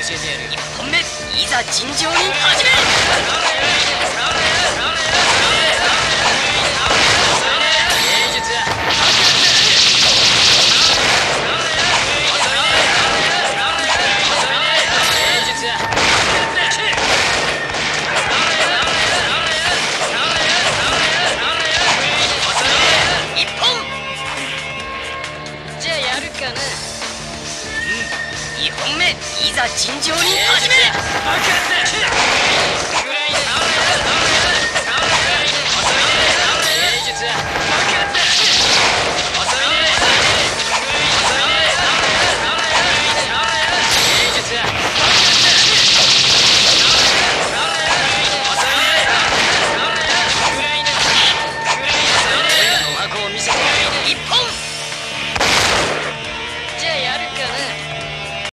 えてやるよ。 1本目いざ尋常に始め。 芸術 1本。じゃあやるかな。2本目いざ尋常に始め。 爆発ぐらいで